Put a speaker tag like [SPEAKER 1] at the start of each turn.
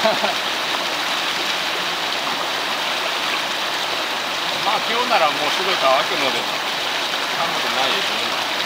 [SPEAKER 1] まあ今日ならもうすぐ乾くので、寒くないですね。